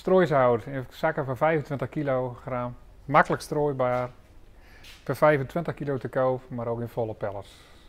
strooisout in zakken van 25 kilogram. Makkelijk strooibaar. Per 25 kilo te koop, maar ook in volle pellets.